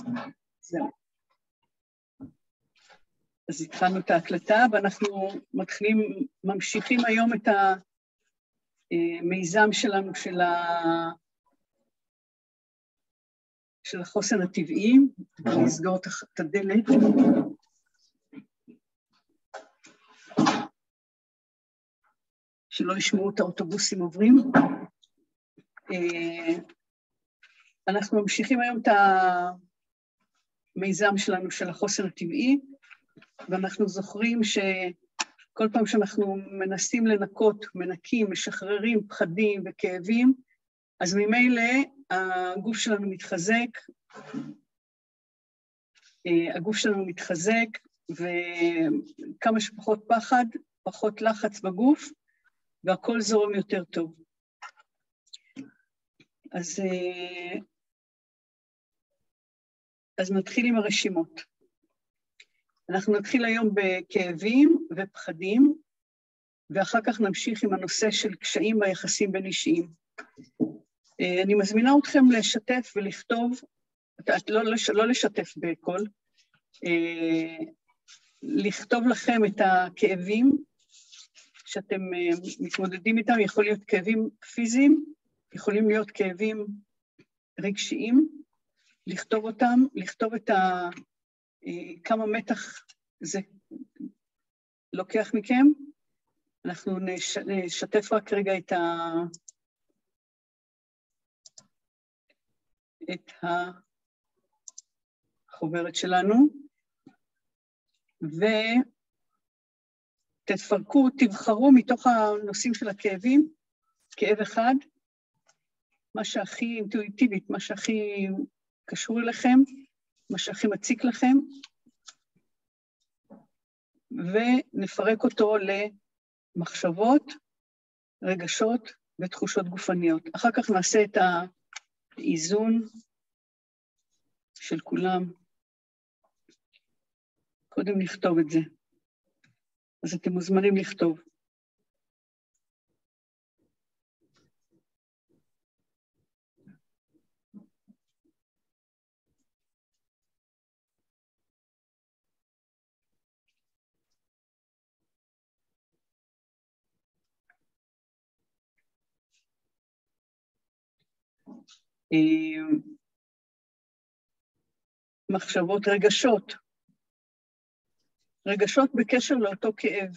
זהו. אז התחלנו את ההקלטה, ואנחנו ממשיכים היום את המיזם שלנו של החוסן הטבעי. נסגור את הדלת. שלא ישמעו את האוטובוסים עוברים. אנחנו ממשיכים היום את המיזם שלנו של החוסן הטבעי, ואנחנו זוכרים שכל פעם שאנחנו מנסים לנקות, מנקים, משחררים פחדים וכאבים, אז ממילא הגוף שלנו מתחזק, וכמה שפחות פחד, פחות לחץ בגוף, והכל זורם יותר טוב. אז נתחיל עם הרשימות. אנחנו נתחיל היום בכאבים ופחדים, ואחר כך נמשיך עם הנושא של קשיים ביחסים בין אישיים. אני מזמינה אתכם לשתף ולכתוב, לא לשתף בכל, לכתוב לכם את הכאבים שאתם מתמודדים איתם. יכול להיות כאבים פיזיים, יכולים להיות כאבים רגשיים, לכתוב אותם, לכתוב את כמה מתח זה לוקח מכם. אנחנו נשתף רק רגע את החוברת שלנו, ותפרקו, תבחרו מתוך הנושאים של הכאבים, כאב אחד, מה שהכי אינטואיטיבית, מה שהכי קשור אליכם, מה שהכי מציק לכם, ונפרק אותו למחשבות, רגשות ותחושות גופניות. אחר כך נעשה את האיזון של כולם. קודם נכתוב את זה. אז אתם מוזמנים לכתוב. מחשבות, רגשות בקשר לאותו כאב.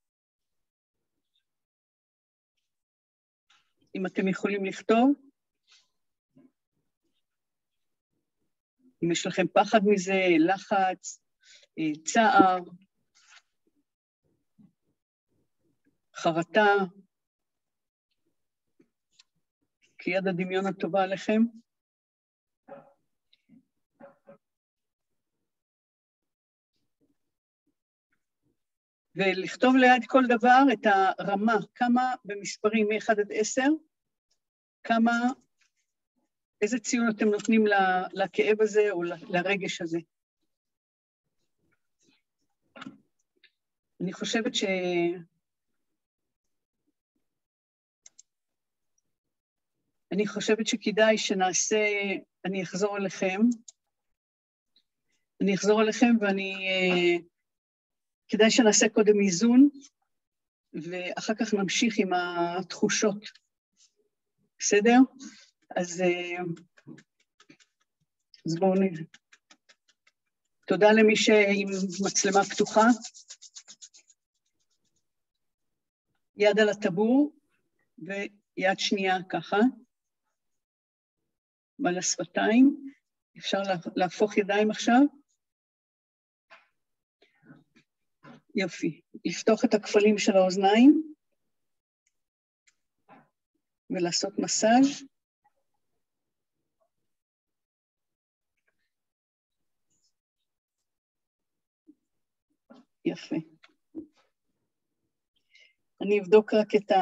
אם אתם יכולים לכתוב, אם יש לכם פחד מזה, לחץ, צער, חרטה, כי יד הדמיון הטובה עליכם. ולכתוב ליד כל דבר את הרמה, כמה במספרים מ-1 עד 10, איזה ציון אתם נותנים לכאב הזה או לרגש הזה. אני חושבת שכדאי שנעשה, אני אחזור אליכם כדאי שנעשה קודם איזון, ואחר כך נמשיך עם התחושות. בסדר? אז בואו נראה. תודה למי שעם מצלמה פתוחה. יד על הטבור, ויד שנייה ככה. על השפתיים. אפשר להפוך ידיים עכשיו. יופי. לפתוח את הכפלים של האוזניים, ולעשות מסאז'. יפה. אני אבדוק רק את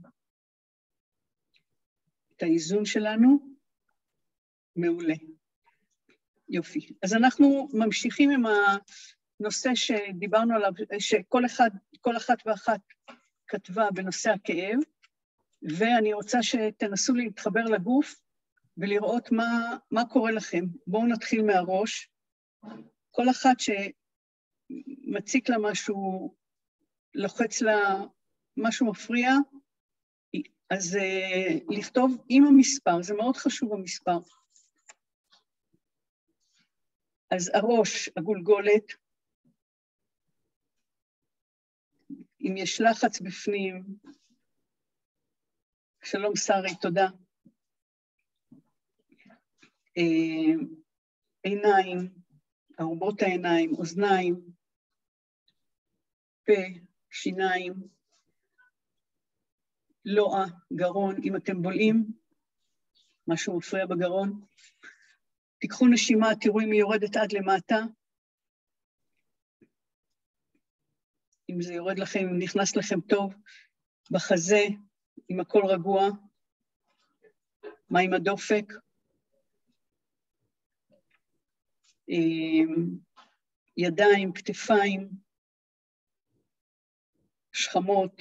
האיזון שלנו. מעולה. יופי. אז אנחנו ממשיכים עם הנושא שדיברנו עליו, שכל אחת ואחת כתבה בנושא הכאב, ואני רוצה שתנסו להתחבר לגוף ולראות מה קורה לכם. בואו נתחיל מהראש. כל אחת שמציק לה משהו, לוחץ לה משהו מפריע, אז לכתוב עם המספר, זה מאוד חשוב המספר. אז הראש, הגולגולת, אם יש לחץ בפנים, שלום שרי, תודה. עיניים, ארובות העיניים, אוזניים, פה, שיניים, לואה, גרון, אם אתם בולעים, משהו מפריע בגרון. תיקחו נשימה, תראו אם היא יורדת עד למטה. אם זה יורד לכם, אם נכנס לכם טוב, בחזה, אם הכל רגוע. מה עם הדופק? ידיים, כתפיים, שכמות.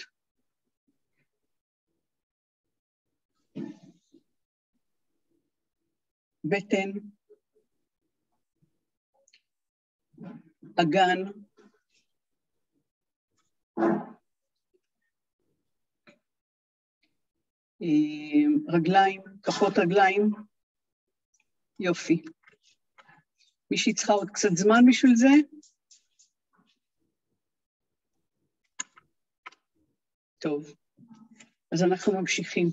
בטן, אגן, רגליים, כפות רגליים, יופי. מישהי צריכה עוד קצת זמן בשביל זה? טוב, אז אנחנו ממשיכים.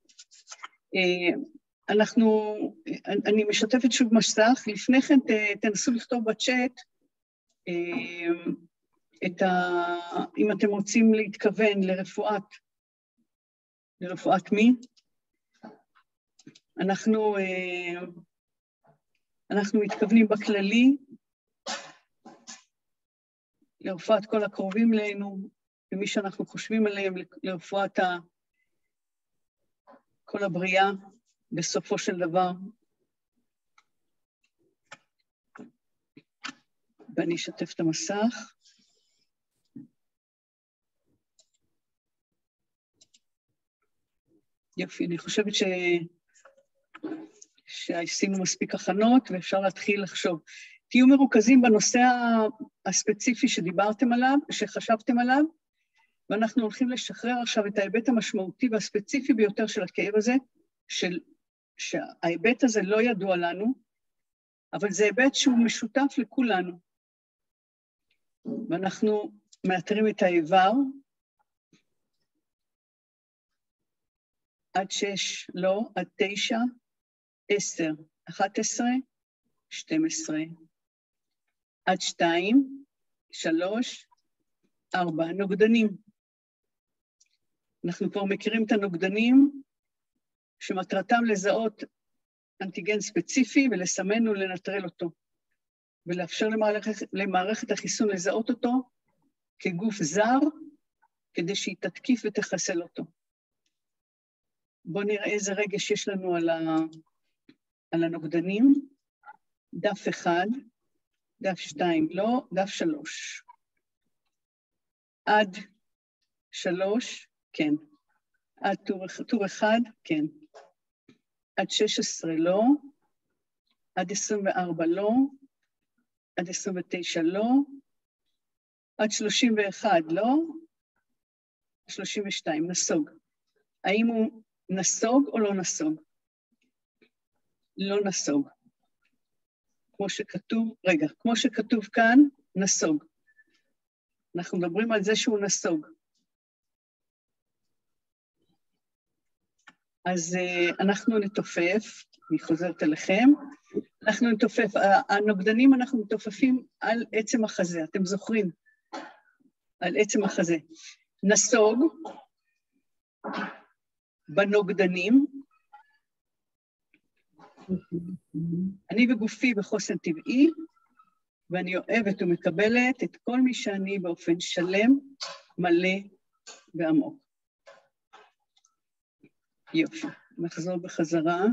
אני משתפת שוב מסך, לפני כן תנסו לכתוב בצ'אט, אם אתם רוצים להתכוון לרפואת מי, אנחנו מתכוונים בכללי, לרפואת כל הקרובים אלינו, ומי שאנחנו חושבים עליהם, לרפואת כל הבריאה, בסופו של דבר. ואני אשתף את המסך. יופי, אני חושבת שעשינו מספיק הכנות, ואפשר להתחיל לחשוב. תהיו מרוכזים בנושא הספציפי שדיברתם עליו, שחשבתם עליו, ואנחנו הולכים לשחרר עכשיו את ההיבט המשמעותי והספציפי ביותר של הכאב הזה, שההיבט הזה לא ידוע לנו, אבל זה היבט שהוא משותף לכולנו. ואנחנו מאתרים את האיבר, עד 6, לא, עד 9, 10, 11, 12, עד 2, 3, 4, נוגדנים. אנחנו כבר מכירים את הנוגדנים, שמטרתם לזהות אנטיגן ספציפי ולסמן ולנטרל אותו, ולאפשר למערכת החיסון לזהות אותו כגוף זר, כדי שהיא תתקיף ותחסל אותו. בואו נראה איזה רגש יש לנו על הנוגדנים. דף 1, דף 2, לא, דף 3. עד 3, כן. עד טור 1, כן. עד 16, לא. עד 24, לא. עד 29, לא. עד 31, לא. 32, נסוג. האם הוא נסוג או לא נסוג? לא נסוג. כמו שכתוב, רגע, כמו שכתוב כאן, נסוג. אנחנו מדברים על זה שהוא נסוג. אז אנחנו נתופף, אני חוזרת אליכם, אנחנו נתופף, הנוגדנים אנחנו מתופפים על עצם החזה, אתם זוכרים? על עצם החזה. נסוג בנוגדנים, אני בגופי בחוסן טבעי, ואני אוהבת ומקבלת את כל מי שאני באופן שלם, מלא ועמוק. יופי, נחזור בחזרה.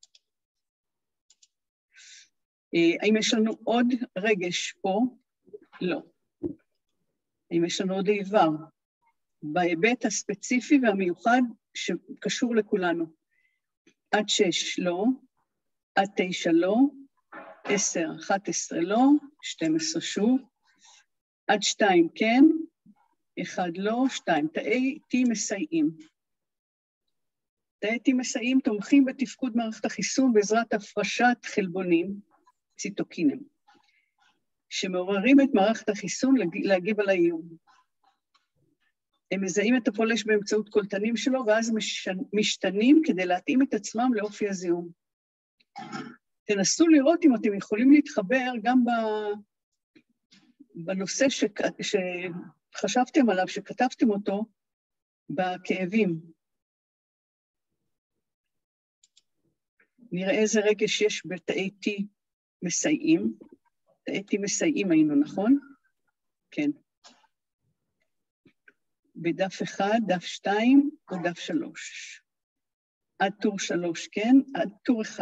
האם יש לנו עוד רגש פה? לא. האם יש לנו עוד איבר? בהיבט הספציפי והמיוחד שקשור לכולנו. עד 6, לא. עד 9 לא, 10, 11 לא, 12 שוב, עד 2 כן, 1 לא, 2. תאי T מסייעים. תאי T מסייעים תומכים בתפקוד מערכת החיסון בעזרת הפרשת חלבונים, ציטוקינים, שמעוררים את מערכת החיסון להגיב על האיום. הם מזהים את הפולש באמצעות קולטנים שלו, ואז משתנים כדי להתאים את עצמם לאופי הזיהום. תנסו לראות אם אתם יכולים להתחבר גם בנושא שחשבתם עליו, שכתבתם אותו, בכאבים. נראה איזה רגש יש בתאי T מסייעים. תאי T מסייעים היינו, נכון? כן. בדף 1, דף 2 או דף 3. עד טור 3, כן? עד טור 1.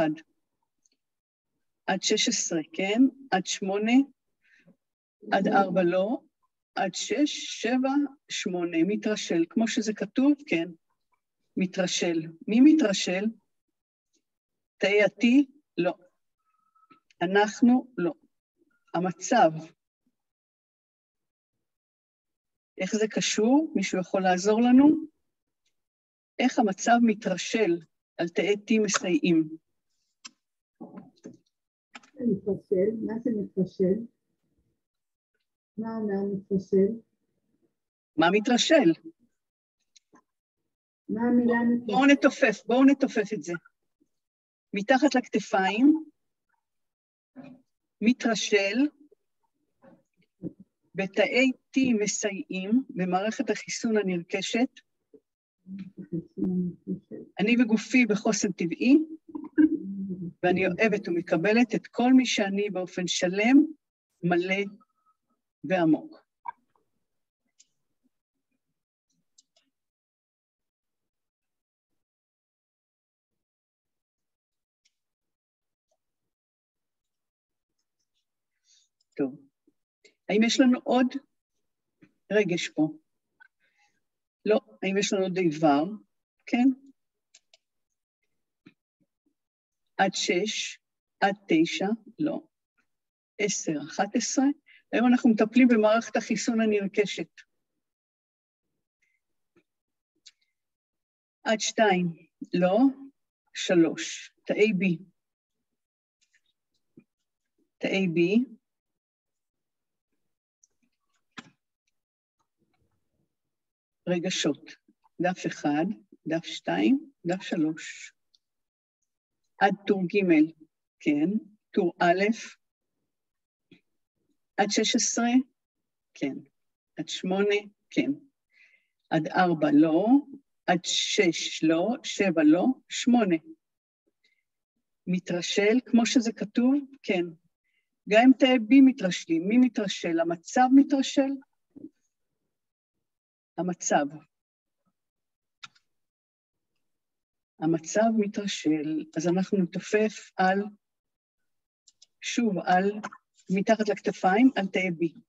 עד 16, כן? עד 8, עד 4 לא, עד 6, 7, 8, מתרשל. כמו שזה כתוב, כן, מתרשל. מי מתרשל? תאי T, לא. אנחנו, לא. המצב. איך זה קשור? מישהו יכול לעזור לנו? איך המצב מתרשל על תאי T מסייעים? מתרשל, מה זה מתרשל? מה אומר מתרשל? מה מתרשל? מה המילה מתרשל? בואו נתופף את זה. מתחת לכתפיים, מתרשל, בתאי T מסייעים במערכת החיסון הנרכשת, אני וגופי בחוסן טבעי, ואני אוהבת ומקבלת את כל מי שאני באופן שלם, מלא ועמוק. טוב. האם יש לנו עוד רגש פה? לא. האם יש לנו עוד איבר? כן. עד 6, עד 9, לא. 10, 11. היום אנחנו מטפלים במערכת החיסון הנרכשת. עד 2, לא. 3, תאי B. תאי B. רגשות. דף 1, דף 2, דף 3. עד טור ג', כן. טור א', עד 16, כן. עד 8, כן. עד 4, לא. עד 6, לא. 7, לא. 8. מתרשל, כמו שזה כתוב, כן. גם אם תאי B מתרשלים. מי מתרשל? המצב מתרשל? המצב. המצב מתרשל, אז אנחנו נתופף על, שוב, על, מתחת לכתפיים, על תאי B.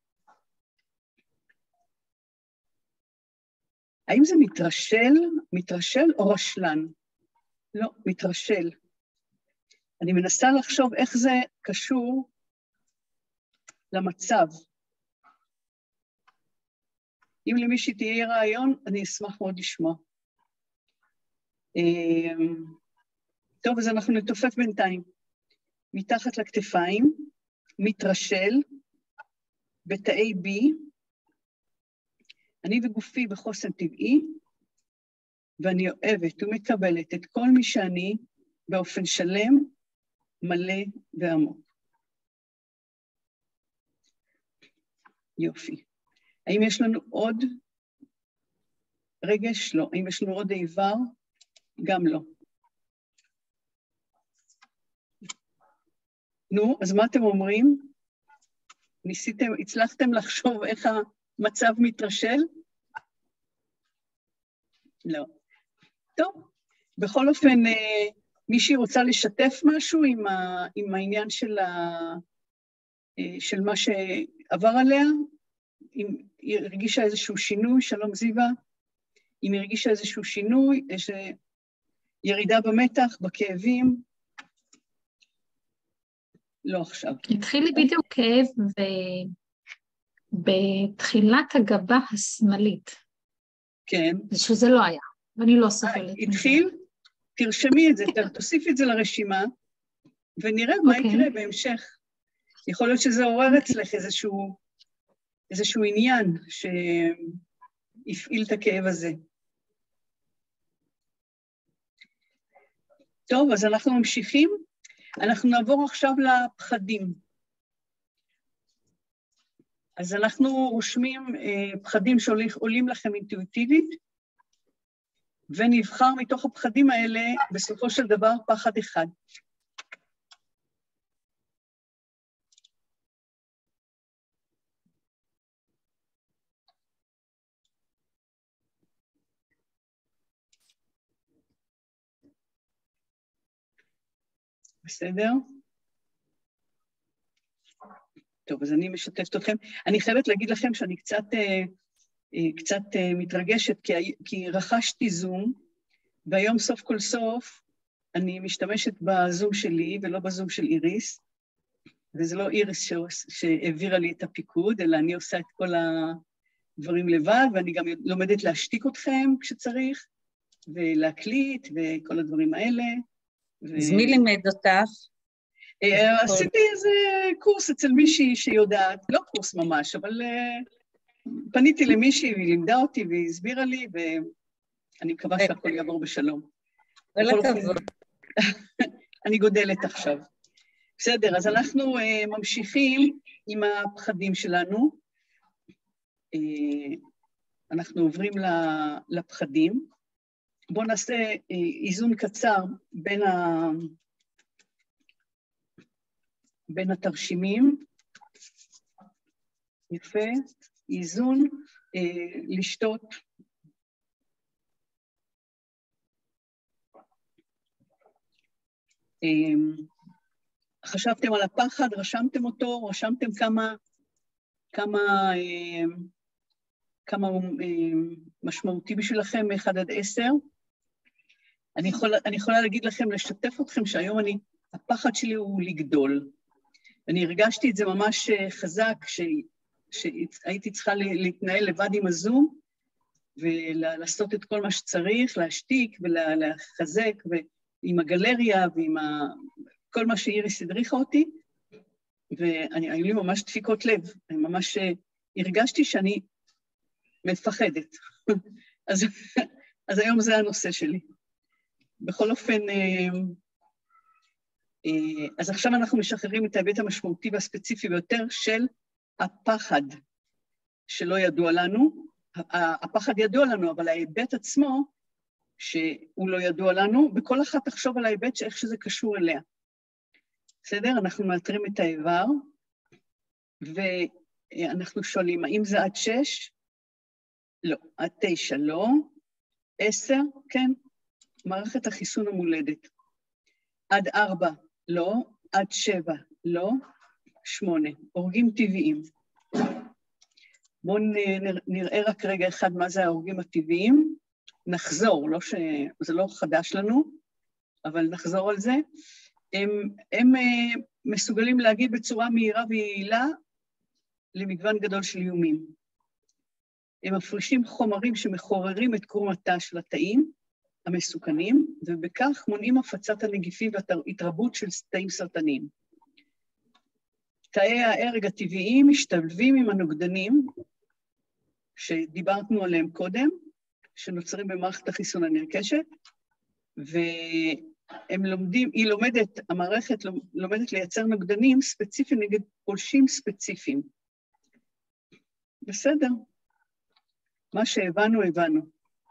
האם זה מתרשל או רשלן? לא, מתרשל. אני מנסה לחשוב איך זה קשור למצב. אם למישהי תהיה רעיון, אני אשמח מאוד לשמוע. טוב, אז אנחנו נתופף בינתיים. מתחת לכתפיים, מתרשל, בתאי B, אני וגופי בחוסן טבעי, ואני אוהבת ומקבלת את כל מי שאני באופן שלם, מלא ועמוק. יופי. האם יש לנו עוד רגש? לא. האם יש לנו עוד איבר? גם לא. נו, אז מה אתם אומרים? הצלחתם לחשוב איך המצב מתרשל? לא. טוב, בכל אופן, מישהי רוצה לשתף משהו עם העניין של מה שעבר עליה? אם היא הרגישה איזשהו שינוי, שלום זיווה, אם היא הרגישה איזשהו שינוי, יש ירידה במתח, בכאבים, לא עכשיו. התחיל לי בדיוק כאב בתחילת הגבה השמאלית. כן. שזה לא היה, ואני לא סובלת. התחיל? תרשמי את זה, תוסיפי את זה לרשימה, ונראה מה יקרה בהמשך. יכול להיות שזה עורר אצלך איזשהו עניין שהפעיל את הכאב הזה. טוב, אז אנחנו ממשיכים. אנחנו נעבור עכשיו לפחדים. אז אנחנו רושמים פחדים שעולים לכם אינטואיטיבית, ונבחר מתוך הפחדים האלה בסופו של דבר פחד אחד. בסדר? טוב, אז אני משתפת אתכם. אני חייבת להגיד לכם שאני קצת מתרגשת, כי רכשתי זום, והיום סוף כל סוף אני משתמשת בזום שלי ולא בזום של איריס, וזה לא איריס שהעבירה לי את הפיקוד, אלא אני עושה את כל הדברים לבד, ואני גם לומדת להשתיק אתכם כשצריך, ולהקליט וכל הדברים האלה. אז מי לימד אותך? עשיתי איזה קורס אצל מישהי שיודעת, לא קורס ממש, אבל פניתי למישהי והיא לימדה אותי והיא הסבירה לי, ואני מקווה שהכל יעבור בשלום. אני גודלת עכשיו. בסדר, אז אנחנו ממשיכים עם הפחדים שלנו. אנחנו עוברים לפחדים. בואו נעשה איזון קצר בין התרשימים. יפה, איזון, לשתות. חשבתם על הפחד, רשמתם אותו, רשמתם כמה הוא משמעותי בשבילכם מ-1 עד 10. אני יכולה להגיד לכם, לשתף אתכם שהיום הפחד שלי הוא לגדול. אני הרגשתי את זה ממש חזק, שהייתי צריכה להתנהל לבד עם הזום, ולעשות את כל מה שצריך, להשתיק ולחזק, ועם הגלריה ועם כל מה שאיריס הדריכה אותי, והיו לי ממש דפיקות לב, אני ממש הרגשתי שאני מפחדת. אז היום זה הנושא שלי. בכל אופן, אז עכשיו אנחנו משחררים את ההיבט המשמעותי והספציפי ביותר של הפחד שלא ידוע לנו. הפחד ידוע לנו, אבל ההיבט עצמו שהוא לא ידוע לנו, בכל אחת תחשוב על ההיבט שאיך שזה קשור אליה. בסדר? אנחנו מאתרים את האיבר, ואנחנו שואלים, האם זה עד 6? לא. עד 9 לא. 10? כן. מערכת החיסון המולדת. עד 4 לא. עד 7 לא. 8. הורגים טבעיים. בואו נראה רק רגע אחד מה זה ההורגים הטבעיים. נחזור, זה לא חדש לנו, אבל נחזור על זה. הם מסוגלים להגיד בצורה מהירה ויעילה למגוון גדול של איומים. הם מפרישים חומרים שמחוררים את קרום התא של התאים המסוכנים, ובכך מונעים הפצת הנגיפים והתרבות של תאים סרטניים. תאי ההרג הטבעיים משתלבים עם הנוגדנים, שדיברנו עליהם קודם, שנוצרים במערכת החיסון הנרכשת, המערכת לומדת לייצר נוגדנים ספציפיים נגד פולשים ספציפיים. בסדר. מה שהבנו, הבנו.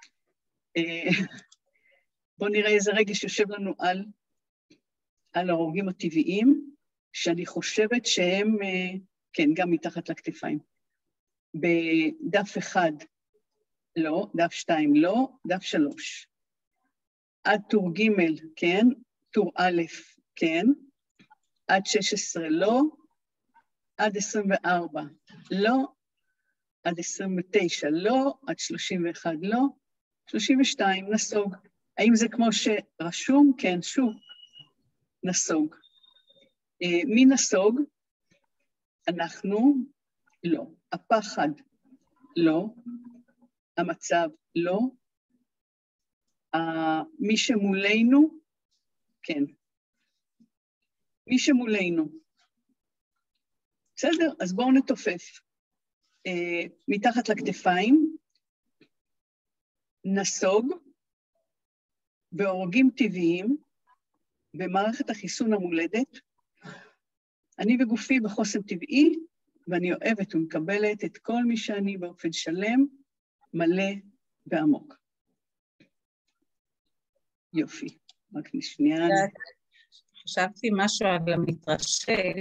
בואו נראה איזה רגש יושב לנו על ההורגים הטבעיים, שאני חושבת שהם, כן, גם מתחת לכתפיים. בדף 1 לא, דף 2 לא, דף 3. עד טור ג' כן, טור א' כן, עד 16 לא, עד 24 לא, עד 29 לא, עד 31 לא, 32 נסוג. האם זה כמו שרשום? כן, שוב, נסוג. מי נסוג? אנחנו לא. הפחד לא. המצב לא. מי שמולנו, כן. מי שמולנו. בסדר? אז בואו נתופף. מתחת לכתפיים, נסוג, בהורגים טבעיים, במערכת החיסון המולדת, אני וגופי בחוסן טבעי, ואני אוהבת ומקבלת את כל מי שאני באופן שלם, מלא ועמוק. יופי, רק שנייה. חשבתי משהו על המתרשל,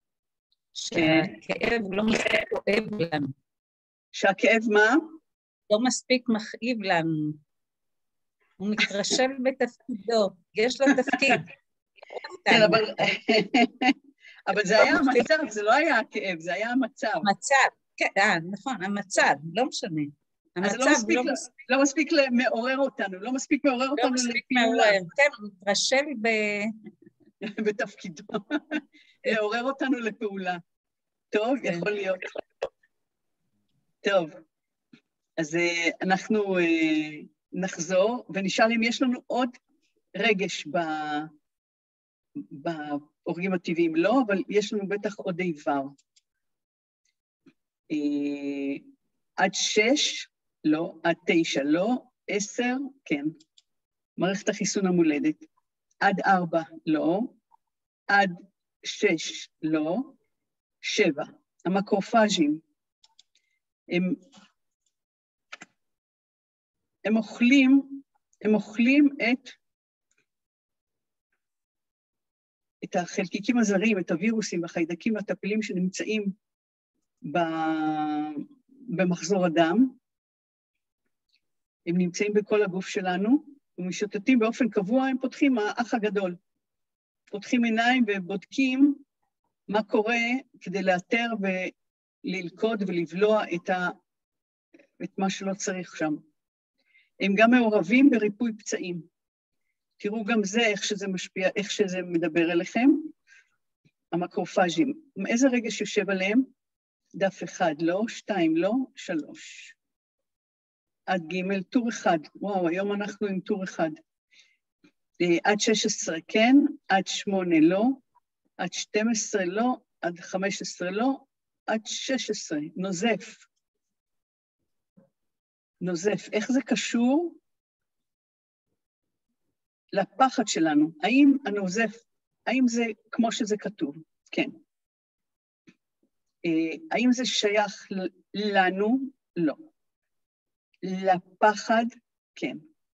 שהכאב לא מספיק כואב לנו. שהכאב מה? לא מספיק מכאיב לנו. הוא מתרשל בתפקידו, יש לו תפקיד. כן, אבל זה היה המצב, זה לא היה הכאב, זה היה המצב. המצב, כן, נכון, המצב, לא משנה. אז לא מספיק מעורר אותנו, לא מספיק מעורר אותנו לפעולה. לא מספיק מעורר, כן, הוא מתרשל בתפקידו. לעורר אותנו לפעולה. טוב, יכול להיות. טוב, אז אנחנו נחזור ונשאל אם יש לנו עוד רגש בהורגים הטבעיים. לא, אבל יש לנו בטח עוד איבר. עד 6, לא, עד 9, לא, 10, כן. מערכת החיסון המולדת. עד 4, לא, עד 6, לא, 7. המקרופאז'ים, הם אוכלים את החלקיקים הזרים, את הווירוסים והחיידקים והטפילים שנמצאים במחזור הדם. הם נמצאים בכל הגוף שלנו, ומשוטטים באופן קבוע, הם פותחים האח הגדול. פותחים עיניים ובודקים מה קורה כדי לאתר וללכוד ולבלוע את מה שלא צריך שם. הם גם מעורבים בריפוי פצעים. תראו גם זה, איך שזה משפיע, איך שזה מדבר אליכם. המקרופאז'ים, איזה רגש יושב עליהם? דף 1 לא, 2 לא, 3. עד ג' טור 1, וואו, היום אנחנו עם טור 1. עד 16 כן, עד 8 לא, עד 12 לא, עד 15 לא, עד 16, נוזף. נוזף, איך זה קשור לפחד שלנו? האם הנוזף, האם זה כמו שזה כתוב? כן. האם זה שייך לנו? לא. לפחד? כן.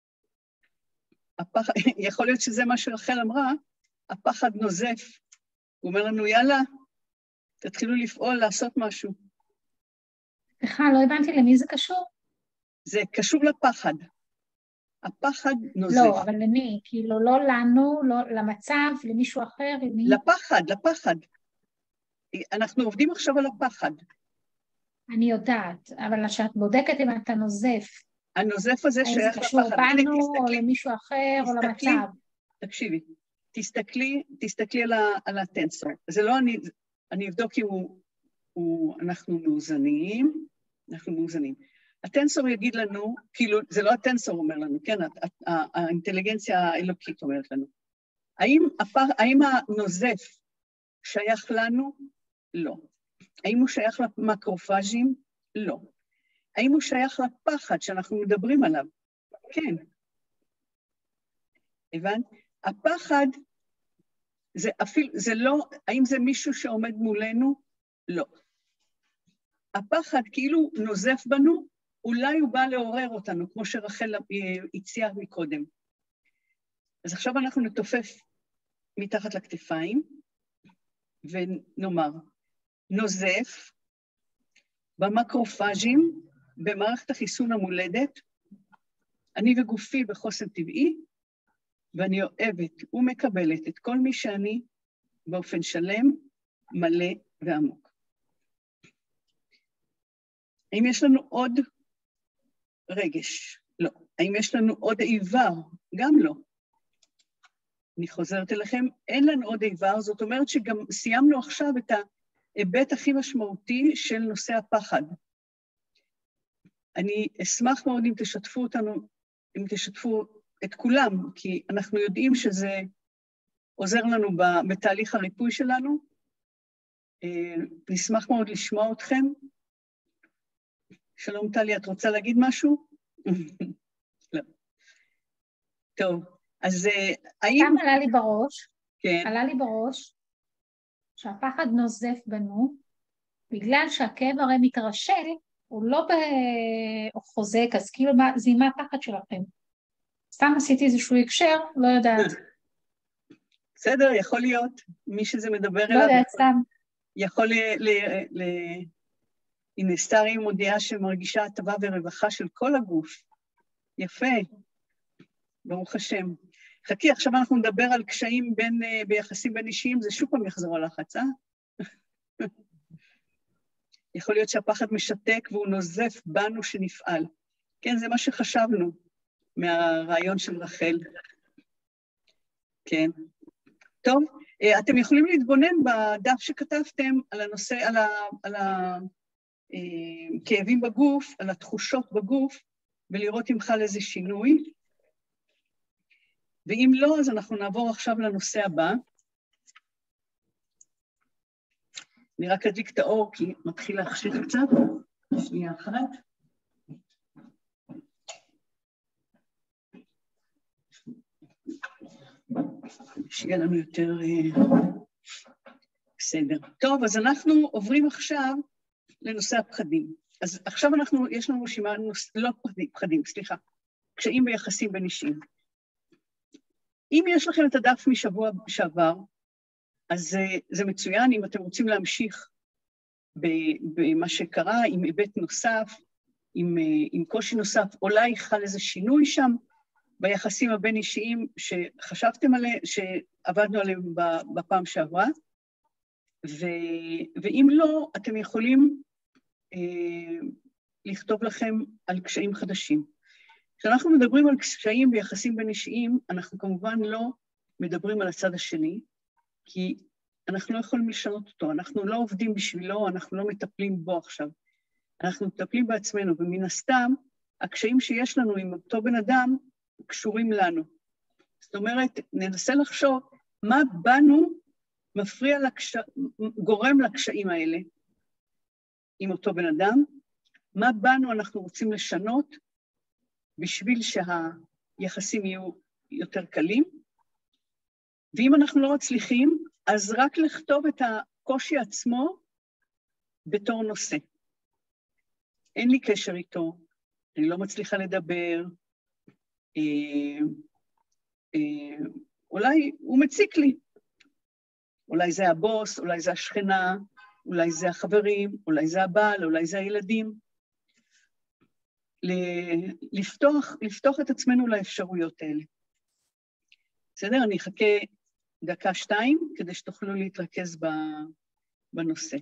הפחד, יכול להיות שזה מה שרחל אמרה, הפחד נוזף. הוא אומר לנו, יאללה, תתחילו לפעול, לעשות משהו. סליחה, לא הבנתי למי זה קשור. זה קשור לפחד. הפחד נוזף. לא, אבל למי? כאילו לא לנו, לא למצב, למישהו אחר, למי? לפחד. אנחנו עובדים עכשיו על הפחד. אני יודעת, אבל כשאת בודקת אם אתה נוזף, הנוזף הזה שייך לפחד. האם זה קשור בנו, או למישהו אחר, או למצב? תקשיבי, תסתכלי על הטנסור. זה לא אני אבדוק אם אנחנו מאוזנים. הטנסור יגיד לנו, כאילו, זה לא הטנסור אומר לנו, כן, האינטליגנציה האלוקית אומרת לנו. האם הנוזף שייך לנו? לא. האם הוא שייך למקרופאז'ים? לא. האם הוא שייך לפחד שאנחנו מדברים עליו? כן. הבנת? הפחד, זה לא, האם זה מישהו שעומד מולנו? לא. הפחד כאילו נוזף בנו, אולי הוא בא לעורר אותנו, כמו שרחל הציעה מקודם. אז עכשיו אנחנו נתופף מתחת לכתפיים, ונאמר, נוזף במקרופאז'ים, במערכת החיסון המולדת, אני וגופי בחוסן טבעי, ואני אוהבת ומקבלת את כל מי שאני באופן שלם, מלא ועמוק. האם יש לנו עוד רגש? לא. האם יש לנו עוד איבר? גם לא. אני חוזרת אליכם, אין לנו עוד איבר, זאת אומרת שגם סיימנו עכשיו את ההיבט הכי משמעותי של נושא הפחד. אני אשמח מאוד אם תשתפו אותנו, אם תשתפו את כולם, כי אנחנו יודעים שזה עוזר לנו בתהליך הריפוי שלנו. נשמח מאוד לשמוע אתכם. שלום טלי, את רוצה להגיד משהו? לא. טוב, אז האם... גם עלה לי בראש, כן. עלה לי בראש שהפחד נוזף בנו, בגלל שהכאב הרי מתרשל, הוא לא חוזק, אז כאילו זה מה הפחד שלכם. סתם עשיתי איזשהו הקשר, לא יודעת. בסדר, יכול להיות, מי שזה מדבר אליו. לא יודעת, סתם. יכול הנה, סטארי מודיעה שמרגישה הטבה ורווחה של כל הגוף. יפה, ברוך השם. חכי, עכשיו אנחנו נדבר על קשיים ביחסים בין אישיים, זה שוב פעם יחזור הלחץ, אה? יכול להיות שהפחד משתק והוא נוזף בנו שנפעל. כן, זה מה שחשבנו מהרעיון של רחל. כן. טוב, אתם יכולים להתבונן בדף שכתבתם על הנושא, על הכאבים בגוף, על התחושות בגוף, ולראות אם חל איזה שינוי. ואם לא, אז אנחנו נעבור עכשיו לנושא הבא. אני רק אדליק את האור, כי מתחיל להחשיך קצת. שנייה אחת. שיהיה לנו יותר בסדר. טוב, אז אנחנו עוברים עכשיו לנושא הפחדים. אז עכשיו יש לנו רשימה, לא פחדים, סליחה, קשיים ביחסים בין אישיים. אם יש לכם את הדף משבוע שעבר, אז זה מצוין, אם אתם רוצים להמשיך במה שקרה, עם היבט נוסף, עם קושי נוסף, אולי חל איזה שינוי שם ביחסים הבין אישיים שחשבתם עליהם, שעבדנו עליהם בפעם שעברה, ואם לא, אתם יכולים לכתוב לכם על קשיים חדשים. כשאנחנו מדברים על קשיים ביחסים בין אישיים, אנחנו כמובן לא מדברים על הצד השני, כי אנחנו לא יכולים לשנות אותו, אנחנו לא עובדים בשבילו, אנחנו לא מטפלים בו עכשיו. אנחנו מטפלים בעצמנו, ומן הסתם, הקשיים שיש לנו עם אותו בן אדם קשורים לנו. זאת אומרת, ננסה לחשוב מה בנו מפריע גורם לקשיים האלה עם אותו בן אדם, מה בנו אנחנו רוצים לשנות בשביל שהיחסים יהיו יותר קלים, ואם אנחנו לא מצליחים, אז רק לכתוב את הקושי עצמו בתור נושא. אין לי קשר איתו, אני לא מצליחה לדבר, אולי הוא מציק לי, אולי זה הבוס, אולי זה השכנה, אולי זה החברים, אולי זה הבעל, אולי זה הילדים. לפתוח את עצמנו לאפשרויות האלה. בסדר? אני אחכה דקה-שתיים כדי שתוכלו להתרכז בנושא.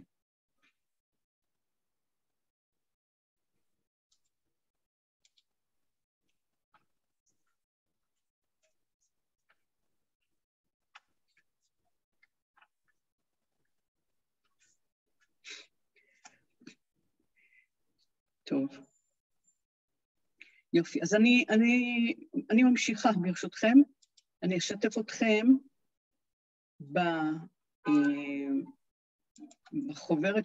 טוב. יופי, אז אני ממשיכה ברשותכם, אני אשתף אתכם בחוברת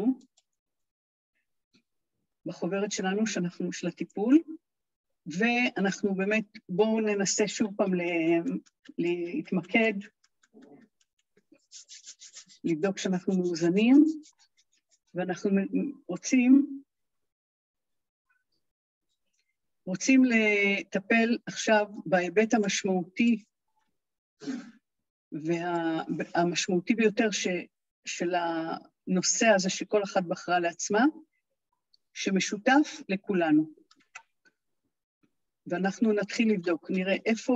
שלנו שאנחנו של הטיפול, ואנחנו באמת, בואו ננסה שוב פעם להתמקד, לבדוק שאנחנו מאוזנים, ואנחנו רוצים לטפל עכשיו בהיבט המשמעותי, והמשמעותי ביותר של הנושא הזה שכל אחת בחרה לעצמה, שמשותף לכולנו. ואנחנו נתחיל לבדוק, נראה איפה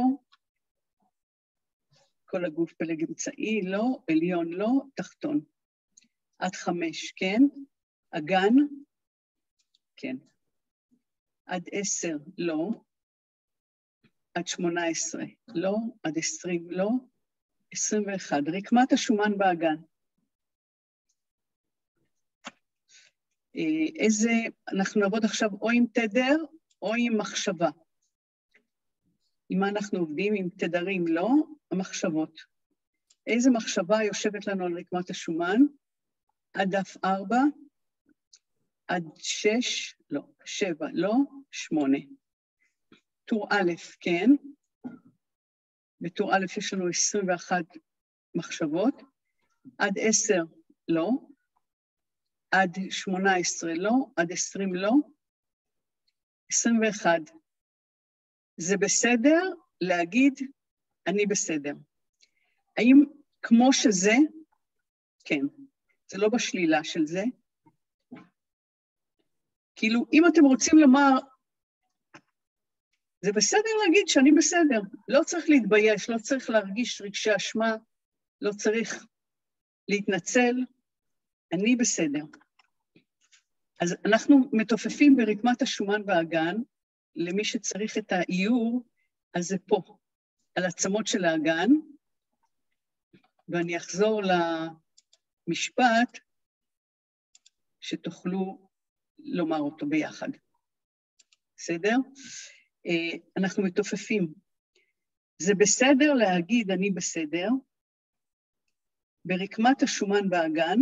כל הגוף פלג אמצעי, לא, עליון לא, תחתון. עד 5, כן, אגן, כן. עד 10, לא. עד 18, לא, עד 20, לא, 21, רקמת השומן באגן. אנחנו נעבוד עכשיו או עם תדר או עם מחשבה. עם מה אנחנו עובדים? עם תדרים, לא, המחשבות. איזה מחשבה יושבת לנו על רקמת השומן? עד דף 4, עד 6, לא, 7, לא, 8. טור א', כן. בטור א' יש לנו 21 מחשבות. עד 10, לא. עד 18, לא. עד 20, לא. 21. זה בסדר להגיד, אני בסדר. האם כמו שזה? כן. זה לא בשלילה של זה. כאילו, אם אתם רוצים לומר, זה בסדר להגיד שאני בסדר. לא צריך להתבייש, לא צריך להרגיש רגשי אשמה, לא צריך להתנצל, אני בסדר. אז אנחנו מתופפים ברקמת השומן באגן, למי שצריך את האיור, אז זה פה, על עצמות של האגן, ואני אחזור למשפט שתוכלו לומר אותו ביחד. בסדר? אנחנו מתופפים. זה בסדר להגיד אני בסדר, ברקמת השומן באגן,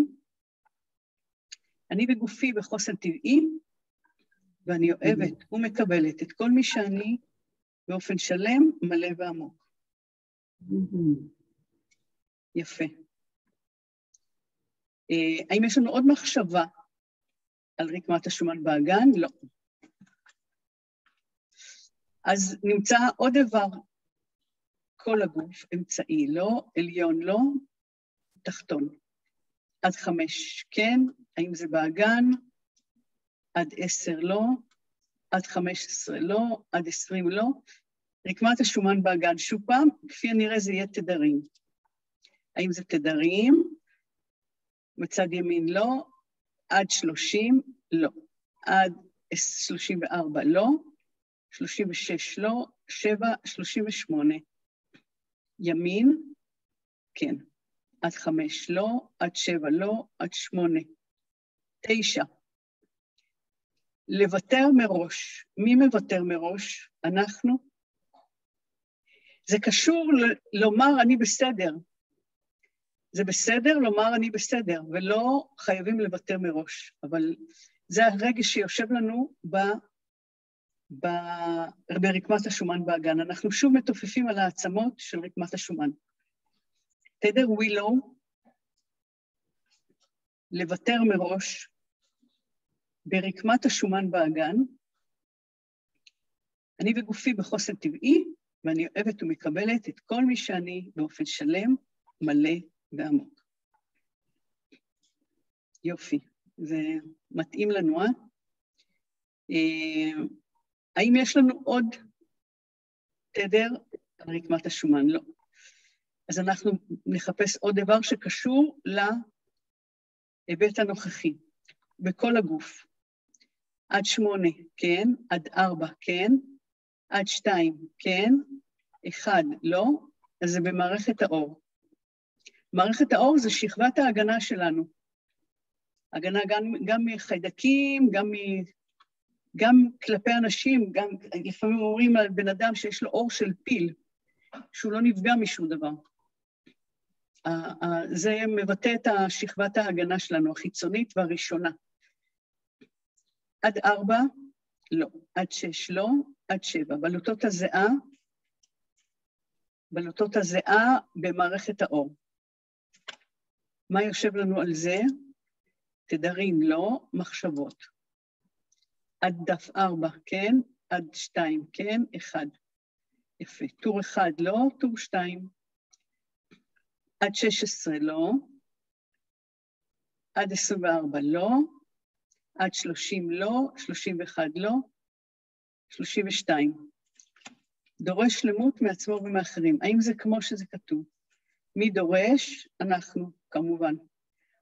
אני בגופי בחוסן טבעי, ואני אוהבת ומקבלת את כל מי שאני באופן שלם, מלא ועמוק. יפה. האם יש לנו עוד מחשבה על רקמת השומן באגן? לא. אז נמצא עוד דבר, כל הגוף, אמצעי, לא, עליון, לא, תחתון. עד 5, כן, האם זה באגן? עד 10, לא, עד 15, לא, עד 20, לא. רקמת השומן באגן, שוב פעם, כפי הנראה זה יהיה תדרים. האם זה תדרים? מצד ימין, לא, עד 30, לא, עד 34, לא, 36, לא, 7, 38. ימין, כן. עד 5, לא, עד 7, לא, עד 8. 9. לוותר מראש. מי מוותר מראש? אנחנו. זה קשור לומר אני בסדר. זה בסדר לומר אני בסדר, ולא חייבים לוותר מראש. אבל זה הרגש שיושב לנו ברקמת השומן באגן. אנחנו שוב מתופפים על העצמות של רקמת השומן. תדר ווילו, לוותר מראש, ברקמת השומן באגן, אני בגופי בחוסן טבעי, ואני אוהבת ומקבלת את כל מי שאני באופן שלם, מלא ועמוק. יופי, זה מתאים לנו, האם יש לנו עוד תדר על רקמת השומן? לא. אז אנחנו נחפש עוד דבר שקשור להיבט הנוכחי, בכל הגוף. עד 8, כן, עד 4, כן, עד 2, כן, 1, לא, אז זה במערכת האור. מערכת האור זה שכבת ההגנה שלנו. הגנה גם מחיידקים, גם כלפי אנשים, גם לפעמים אומרים על בן אדם שיש לו אור של פיל, שהוא לא נפגע משום דבר. זה מבטא את שכבת ההגנה שלנו, החיצונית והראשונה. עד 4, לא. עד 6, לא. עד 7. בלוטות הזיעה במערכת האור. מה יושב לנו על זה? תדרים, לא. מחשבות. עד דף 4, כן. עד 2, כן. 1. יפה. טור 1, לא. טור 2. עד 16, לא. עד 24, לא. עד 30, לא. 31, לא. 32. דורש שלמות מעצמו ומאחרים. האם זה כמו שזה כתוב? מי דורש? אנחנו, כמובן.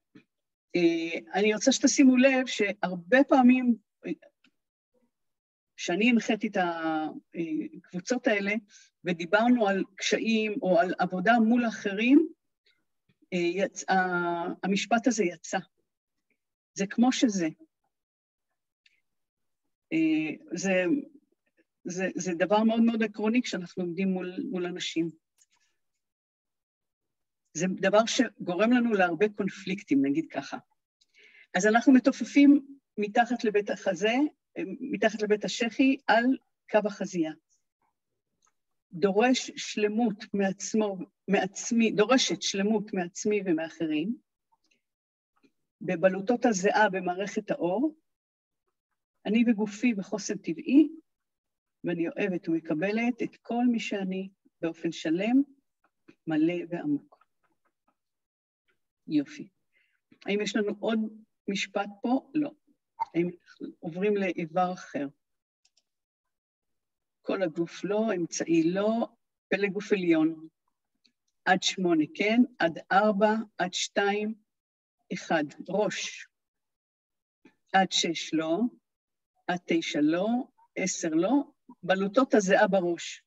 אני רוצה שתשימו לב שהרבה פעמים שאני הנחיתי את הקבוצות האלה, ודיברנו על קשיים או על עבודה מול אחרים, המשפט הזה יצא. זה כמו שזה. זה דבר מאוד מאוד עקרוני כשאנחנו עומדים מול אנשים. זה דבר שגורם לנו להרבה קונפליקטים, נגיד ככה. אז אנחנו מתופפים מתחת לבית החזה, מתחת לבית השכי, על קו החזייה. דורשת שלמות מעצמי ומאחרים, בבלוטות הזיעה במערכת האור, אני בגופי בחוסן טבעי, ואני אוהבת ומקבלת את כל מי שאני באופן שלם, מלא ועמוק. יופי. האם יש לנו עוד משפט פה? לא. האם עוברים לאיבר אחר? כל הגוף לא, אמצעי לא, פלג גוף עליון. עד 8, כן? עד 4, עד 2, 1. ראש. עד 6 לא, עד 9 לא, 10 לא, בלוטות הזיעה בראש.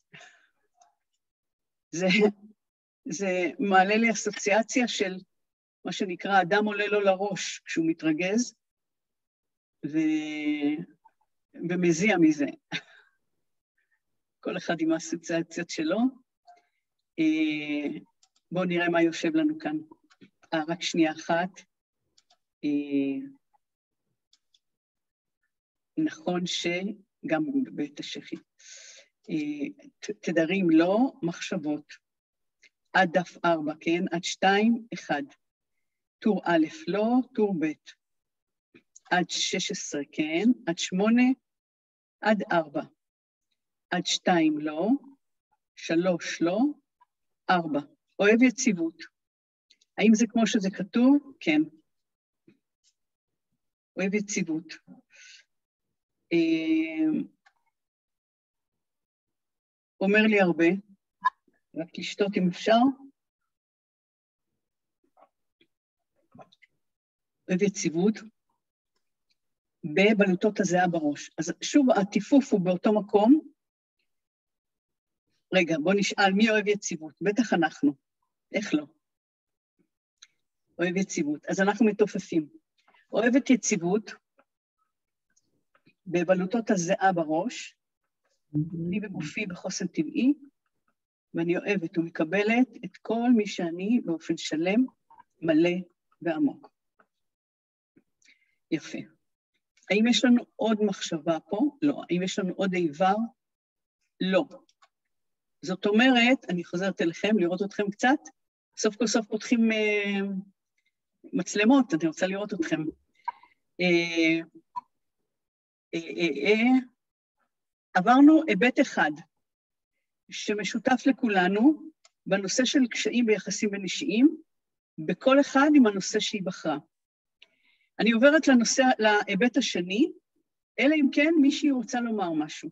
זה מעלה לי אסוציאציה של מה שנקרא, אדם עולה לו לראש כשהוא מתרגז, ומזיע מזה. כל אחד עם האסוציאציות שלו. בואו נראה מה יושב לנו כאן. רק שנייה אחת. נכון שגם בבית השכי. תדרים לא, מחשבות. עד דף 4, כן? עד 2, 1. טור א' לא, טור ב'. עד 16, כן? עד 8, עד 4. עד 2 לא, 3 לא, 4. אוהב יציבות. האם זה כמו שזה כתוב? כן. אוהב יציבות. אומר לי הרבה, רק לשתות אם אפשר. אוהב יציבות. בבלוטות הזיעה בראש. אז שוב, הטיפוף הוא באותו מקום. רגע, בוא נשאל, מי אוהב יציבות? בטח אנחנו. איך לא? אוהב יציבות. אז אנחנו מתופפים. אוהבת יציבות, בבלוטות הזיעה בראש, אני בגופי בחוסן טבעי, ואני אוהבת ומקבלת את כל מי שאני באופן שלם, מלא ועמוק. יפה. האם יש לנו עוד מחשבה פה? לא. האם יש לנו עוד איבר? לא. זאת אומרת, אני חוזרת אליכם, לראות אתכם קצת, סוף כל סוף פותחים מצלמות, אני רוצה לראות אתכם. עברנו היבט אחד, שמשותף לכולנו, בנושא של קשיים ביחסים בין אישיים, בכל אחד עם הנושא שהיא בחרה. אני עוברת להיבט השני, אלא אם כן מישהי רוצה לומר משהו.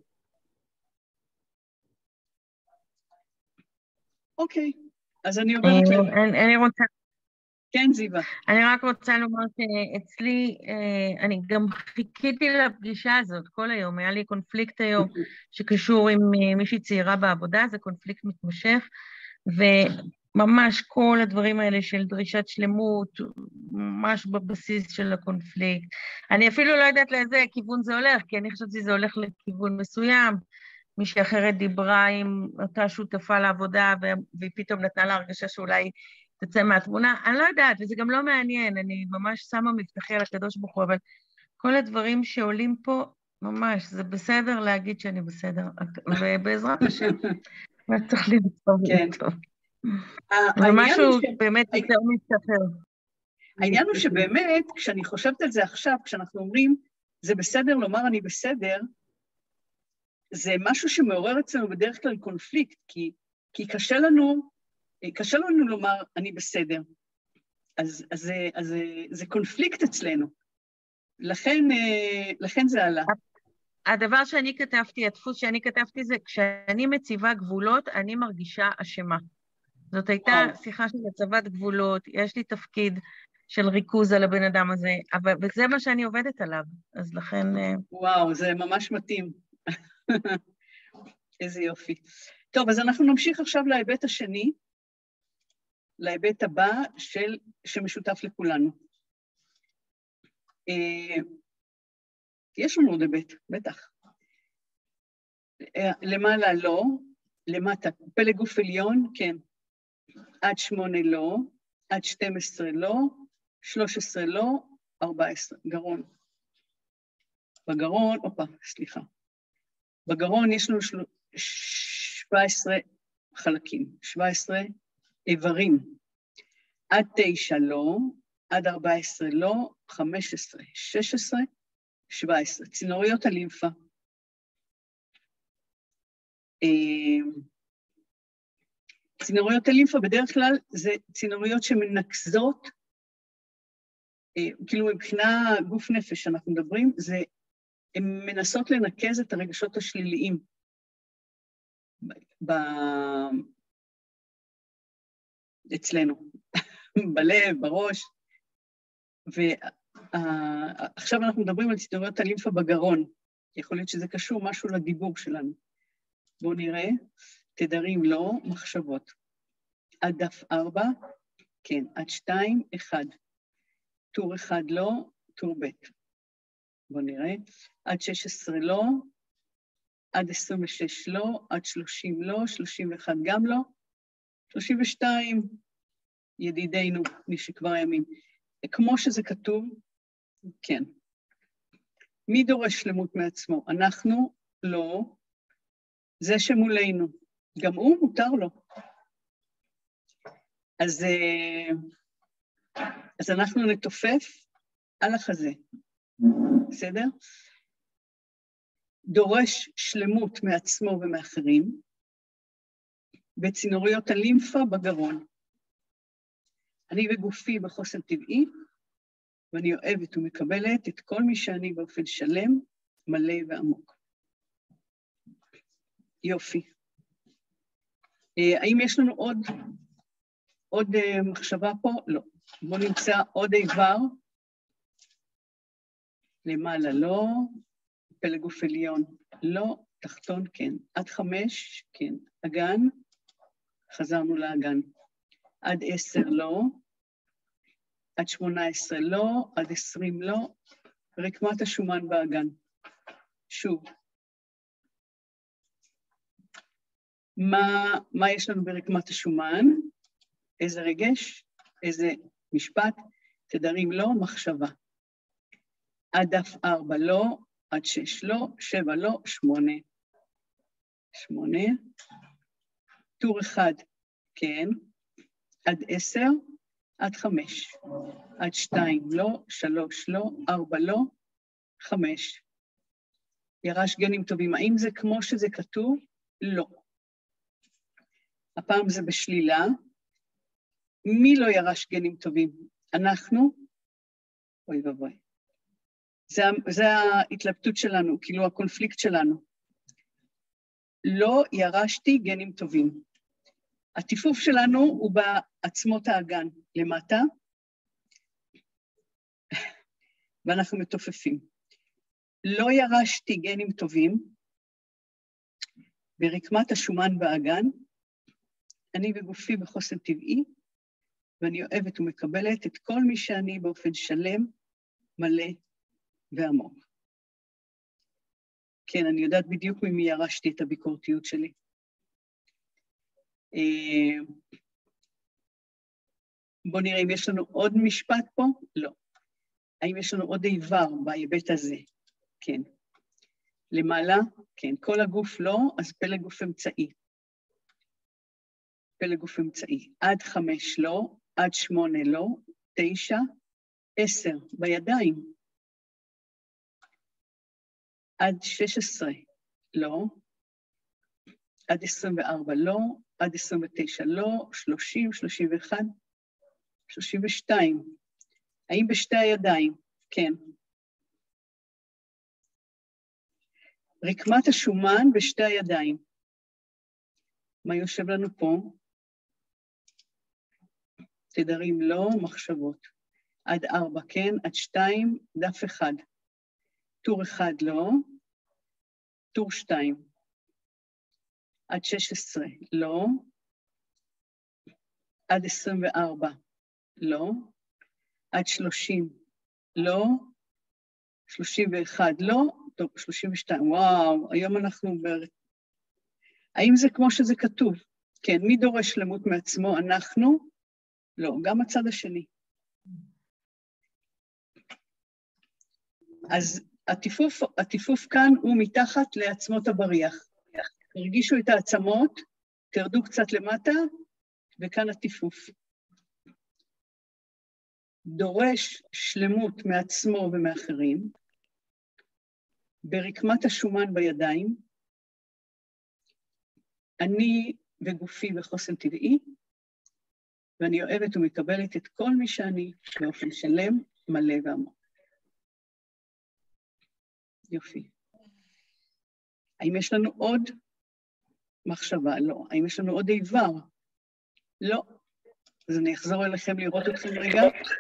אוקיי, אז אני עוברת אני רוצה... כן, זיווה. אני רק רוצה לומר שאצלי, אני גם חיכיתי לפגישה הזאת כל היום, היה לי קונפליקט היום שקשור עם מישהי צעירה בעבודה, זה קונפליקט מתמשך, וממש כל הדברים האלה של דרישת שלמות, ממש בבסיס של הקונפליקט. אני אפילו לא יודעת לאיזה כיוון זה הולך, כי אני חושבת שזה הולך לכיוון מסוים, מישהי אחרת דיברה עם אותה שותפה לעבודה, והיא פתאום נתנה לה הרגשה שאולי תצא מהתמונה, אני לא יודעת, וזה גם לא מעניין, אני ממש שמה מבטחי על הקדוש ברוך הוא, אבל כל הדברים שעולים פה, ממש, זה בסדר להגיד שאני בסדר, ובעזרת השם, מה צריך להיות טוב. כן. זה משהו באמת יותר מבטחר. העניין הוא שבאמת, כשאני חושבת על זה עכשיו, כשאנחנו אומרים, זה בסדר לומר אני בסדר, זה משהו שמעורר אצלנו בדרך כלל קונפליקט, כי קשה לנו לומר אני בסדר. אז זה קונפליקט אצלנו. לכן זה עלה. הדבר שאני כתבתי, הדפוס שאני כתבתי זה, כשאני מציבה גבולות, אני מרגישה אשמה. זאת הייתה שיחה של הצבת גבולות, יש לי תפקיד, של ריכוז על הבן אדם הזה, וזה מה שאני עובדת עליו, אז לכן... וואו, זה ממש מתאים. איזה יופי. טוב, אז אנחנו נמשיך עכשיו להיבט השני, להיבט הבא שמשותף לכולנו. יש לנו עוד היבט, בטח. למעלה לא, למטה, פלג גוף עליון, כן. עד 8 לא, עד 12 לא, 13 לא, 14, גרון. בגרון, סליחה. בגרון יש לנו 17 חלקים, 17 איברים. עד 9 לא, עד 14 לא, 15, 16, 17. צינוריות הלימפה. צינוריות הלימפה בדרך כלל זה צינוריות שמנקזות, כאילו מבחינה גוף נפש שאנחנו מדברים, הן מנסות לנקז את הרגשות השליליים אצלנו, בלב, בראש, ועכשיו אנחנו מדברים על צינוריות הלימפה בגרון, יכול להיות שזה קשור משהו לדיבור שלנו. בואו נראה, תדרים לא, מחשבות. עד דף 4, כן, עד 2, 1. טור 1 לא, טור ב'. בואו נראה, עד 16 לא, עד 26 לא, עד 30 לא, 31 גם לא, 32, ידידינו, מי שכבר ימים. כמו שזה כתוב, כן. מי דורש שלמות מעצמו? אנחנו לא, זה שמולנו, גם הוא מותר לו. אז אנחנו נתופף על החזה, בסדר? דורש שלמות מעצמו ומאחרים, בצינוריות הלימפה בגרון. אני בגופי בחוסן טבעי, ואני אוהבת ומקבלת את כל מי שאני באופן שלם, מלא ועמוק. יופי. האם יש לנו עוד מחשבה פה? לא. בואו נמצא עוד איבר. למעלה לא, פלג גוף עליון לא, תחתון כן. עד 5 כן. אגן, חזרנו לאגן. עד 10 לא, עד 18 לא, עד 20 לא, רקמת השומן באגן. שוב. מה יש לנו ברקמת השומן? איזה רגש? איזה משפט? תדרים לא, מחשבה. עד דף 4 לא, עד 6 לא, 7 לא, 8. 8. טור 1, כן. עד 10, עד 5. עד 2 לא, 3 לא, 4 לא, 5. ירש גנים טובים. האם זה כמו שזה כתוב? לא. הפעם זה בשלילה. מי לא ירש גנים טובים? אנחנו? אוי ובוי. זה ההתלבטות שלנו, כאילו הקונפליקט שלנו. לא ירשתי גנים טובים. הטיפוף שלנו הוא בעצמות האגן למטה, ואנחנו מתופפים. לא ירשתי גנים טובים, ברקמת השומן באגן, אני בגופי בחוסן טבעי, ואני אוהבת ומקבלת את כל מי שאני באופן שלם, מלא ועמוק. כן, אני יודעת בדיוק ממי ירשתי את הביקורתיות שלי. בואו נראה אם יש לנו עוד משפט פה? לא. האם יש לנו עוד איבר בהיבט הזה? כן. למעלה? כן. כל הגוף לא, אז פלג גוף אמצעי. פלג גוף אמצעי. עד 5 לא, עד 8 לא, 9, 10 בידיים. עד 16 לא, עד 24 לא, עד 29 לא, 30, 31, 32. האם בשתי הידיים? כן. רקמת השומן בשתי הידיים. מה יושב לנו פה? תדרים לא, מחשבות. עד 4, כן, עד 2, דף 1. טור 1 לא, טור 2. עד 16 לא, עד 24 לא, עד 30 לא, 31 לא, טוב, 32, וואו, היום אנחנו האם זה כמו שזה כתוב? כן, מי דורש שלמות מעצמו? אנחנו? לא, גם הצד השני. אז הטיפוף כאן הוא מתחת לעצמות הבריח. תרגישו את העצמות, תרדו קצת למטה, וכאן הטיפוף. דורש שלמות מעצמו ומאחרים, ברקמת השומן בידיים, אני וגופי בחוסן טבעי, ואני אוהבת ומקבלת את כל מי שאני באופן שלם, מלא ועמוק. יופי. האם יש לנו עוד מחשבה? לא. האם יש לנו עוד איבר? לא. אז אני אחזור אליכם לראות אתכם רגע.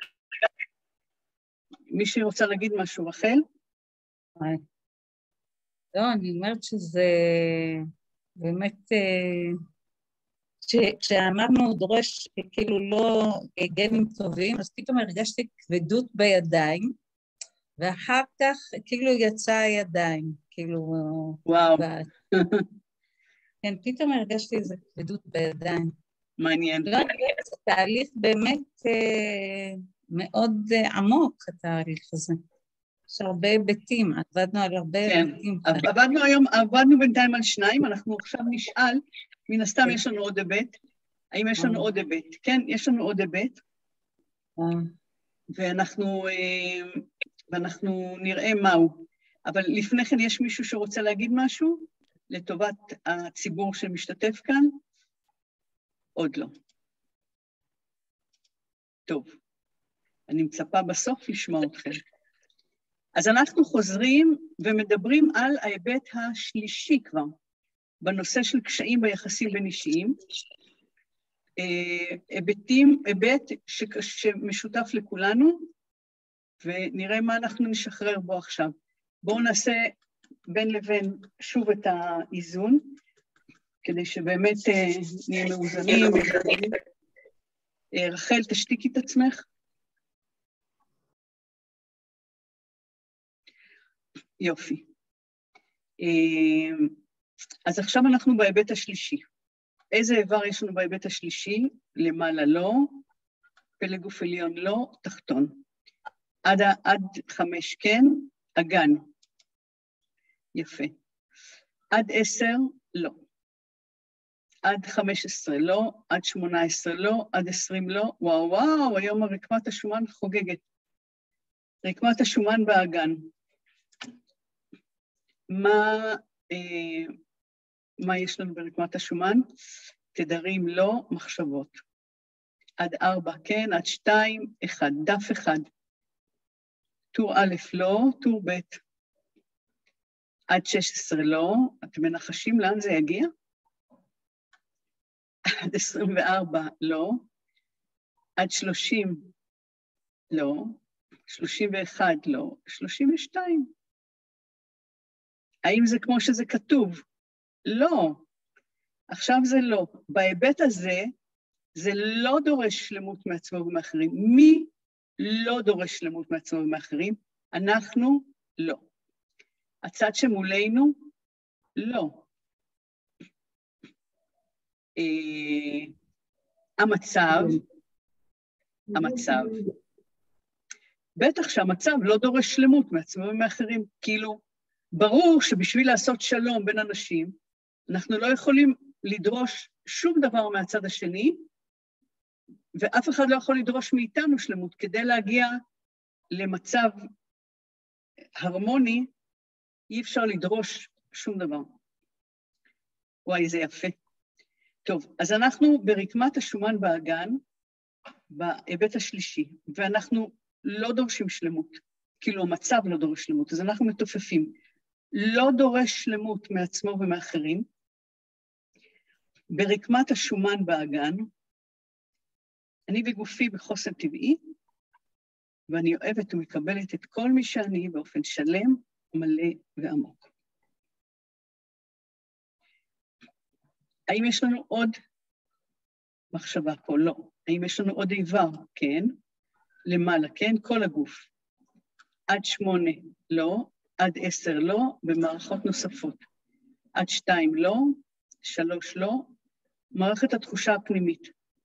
מישהי רוצה להגיד משהו, רחל? לא, אני אומרת שזה באמת, כשאמרנו דורש כאילו לא גנים טובים, אז פתאום הרגשתי כבדות בידיים, ואחר כך כאילו יצא הידיים, כאילו... וואו. כן, פתאום הרגשתי איזו כבדות בידיים. מעניין. לא, זה תהליך באמת מאוד עמוק, התהליך הזה. יש הרבה היבטים, עבדנו על הרבה היבטים. כן, עבדנו בינתיים על 2, אנחנו עכשיו נשאל, מן הסתם יש לנו עוד היבט. האם יש לנו עוד היבט? כן, יש לנו עוד היבט. ואנחנו נראה מהו. אבל לפני כן יש מישהו שרוצה להגיד משהו לטובת הציבור שמשתתף כאן? עוד לא. טוב, אני מצפה בסוף לשמוע אתכם. אז אנחנו חוזרים ומדברים על ההיבט השלישי כבר, בנושא של קשיים ביחסים בין אישיים, היבט שמשותף לכולנו, ונראה מה אנחנו נשחרר בו עכשיו. בואו נעשה בין לבין שוב את האיזון, כדי שבאמת נהיה מאוזנים. רחל, תשתיקי את עצמך. יופי. אז עכשיו אנחנו בהיבט השלישי. איזה איבר יש לנו בהיבט השלישי? למעלה לא, פלג גוף עליון לא, תחתון. עד 5 כן, אגן. יפה. עד 10 לא. עד 15 לא, עד 18 לא, עד 20 לא. וואו וואו, היום רקמת השומן חוגגת. רקמת השומן באגן. מה יש לנו ברקמת השומן? תדרים לא, מחשבות. עד 4 כן, עד 2, 1, דף 1. טור א' לא, טור ב'. עד 16 לא, אתם מנחשים לאן זה יגיע? עד 24 לא, עד 30 לא, 31 לא, 32. האם זה כמו שזה כתוב? לא. עכשיו זה לא. בהיבט הזה, זה לא דורש שלמות מעצמו ומאחרים. מי לא דורש שלמות מעצמו ומאחרים? אנחנו לא. הצד שמולנו, לא. המצב, בטח שהמצב לא דורש שלמות מעצמו ומאחרים, כאילו, ברור שבשביל לעשות שלום בין אנשים, אנחנו לא יכולים לדרוש שום דבר מהצד השני, ואף אחד לא יכול לדרוש מאיתנו שלמות, כדי להגיע למצב הרמוני, אי אפשר לדרוש שום דבר. וואי, זה יפה. טוב, אז אנחנו ברקמת השומן באגן, בהיבט השלישי, ואנחנו לא דורשים שלמות, כאילו המצב לא דורש שלמות, אז אנחנו מתופפים. לא דורש שלמות מעצמו ומאחרים, ברקמת השומן באגן, אני בגופי בחוסן טבעי, ואני אוהבת ומקבלת את כל מי שאני באופן שלם, מלא ועמוק. האם יש לנו עוד מחשבה פה? לא. האם יש לנו עוד איבר? כן. למעלה, כן? כל הגוף. עד 8 לא, עד 10 לא, במערכות נוספות. עד 2 לא, 3 לא, מערכת התחושה הפנימית.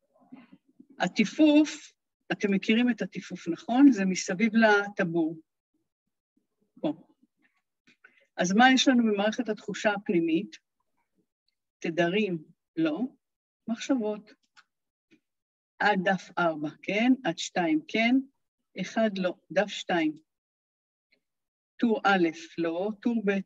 הטיפוף, אתם מכירים את הטיפוף, נכון? זה מסביב לטבור. פה. אז מה יש לנו במערכת התחושה הפנימית? תדרים, לא. מחשבות. עד דף 4, כן? עד 2, כן? 1 לא, דף 2. טור א', לא, טור ב'.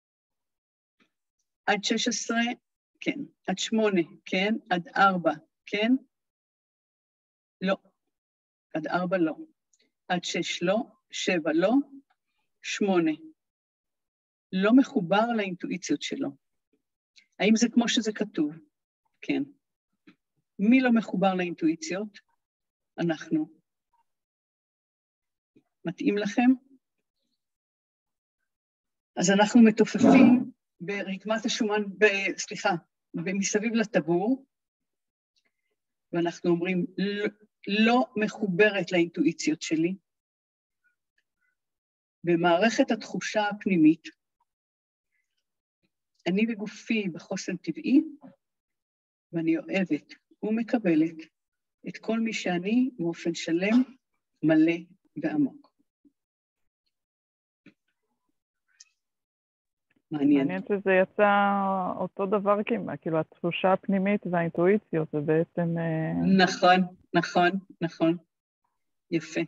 עד 16, כן. עד 8, כן. עד 4, כן. לא. עד 4 לא. עד 6 לא. 7 לא. 8. לא מחובר לאינטואיציות שלו. האם זה כמו שזה כתוב? כן. מי לא מחובר לאינטואיציות? אנחנו. מתאים לכם? אז אנחנו מתופפים ברקמת השומן, מסביב לטבור, ואנחנו אומרים, לא מחוברת לאינטואיציות שלי. במערכת התחושה הפנימית, אני בגופי בחוסן טבעי, ואני אוהבת ומקבלת את כל מי שאני באופן שלם, מלא ועמוק. מעניין שזה יצא אותו דבר כמעט, כאילו התחושה הפנימית והאינטואיציות, זה בעצם... נכון. יפה.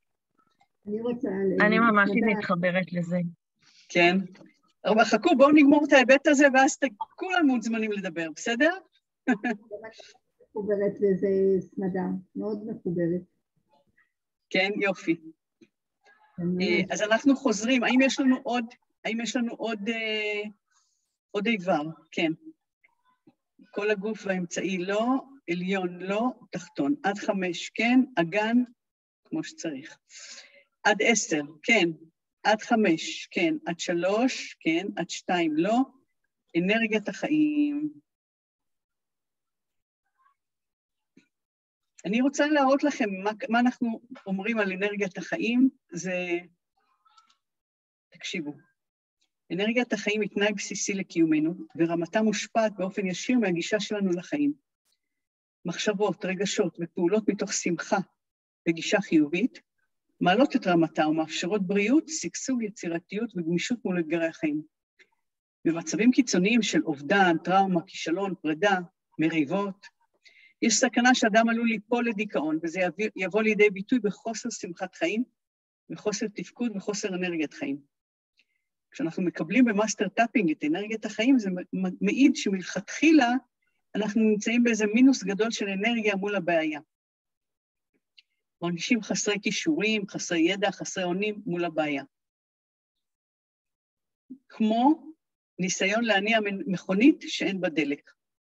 אני ממש מתחברת לזה. כן. אבל חכו, בואו נגמור את ההיבט הזה, ואז כולם מוזמנים לדבר, בסדר? מחוברת לזה סמדה, מאוד מחוברת. כן, יופי. אז אנחנו חוזרים, האם יש לנו עוד איבר? כן. כל הגוף והאמצעי לא, עליון לא, תחתון. עד 5, כן, אגן, כמו שצריך. עד 10, כן. עד 5, כן. עד 3, כן. עד 2, לא. אנרגיית החיים. אני רוצה להראות לכם מה אנחנו אומרים על אנרגיית החיים, זה... תקשיבו. אנרגיית החיים היא תנאי בסיסי לקיומנו, ורמתה מושפעת באופן ישיר מהגישה שלנו לחיים. מחשבות, רגשות ופעולות מתוך שמחה וגישה חיובית, מעלות את רמתה ומאפשרות בריאות, שגשוג, יצירתיות וגמישות מול אתגרי החיים. במצבים קיצוניים של אובדן, טראומה, כישלון, פרידה, מריבות, יש סכנה שאדם עלול ליפול לדיכאון, וזה יבוא לידי ביטוי בחוסר שמחת חיים, בחוסר תפקוד וחוסר אנרגיית חיים. כשאנחנו מקבלים במאסטר טאפינג את אנרגיית החיים, זה מעיד שמלכתחילה אנחנו נמצאים באיזה מינוס גדול של אנרגיה מול הבעיה. מרגישים חסרי כישורים, חסרי ידע, חסרי אונים מול הבעיה. כמו ניסיון להניע מכונית שאין בה דלק.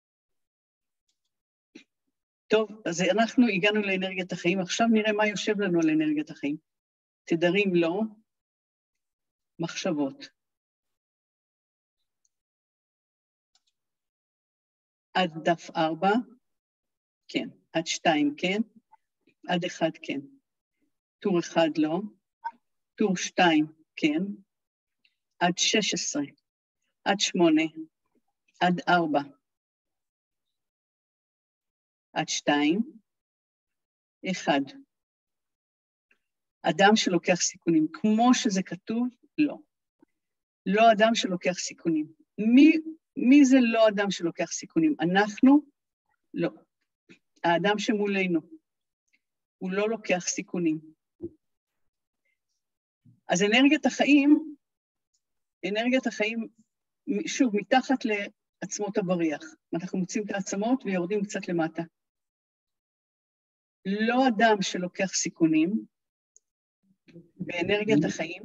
טוב, אז אנחנו הגענו לאנרגיית החיים, עכשיו נראה מה יושב לנו על אנרגיית החיים. תדרים לא, מחשבות. עד דף 4, כן. עד 2, כן. עד 1, כן. טור 1 לא. טור 2, כן. עד 16, עד 8, עד 4. עד 2, 1. אדם שלוקח סיכונים, כמו שזה כתוב, לא. לא אדם שלוקח סיכונים. מי זה לא אדם שלוקח סיכונים? אנחנו? לא. האדם שמולנו. הוא לא לוקח סיכונים. אז אנרגיית החיים, שוב, מתחת לעצמות הבריח. אנחנו מוצאים את העצמות ויורדים קצת למטה. לא אדם שלוקח סיכונים, באנרגיית החיים,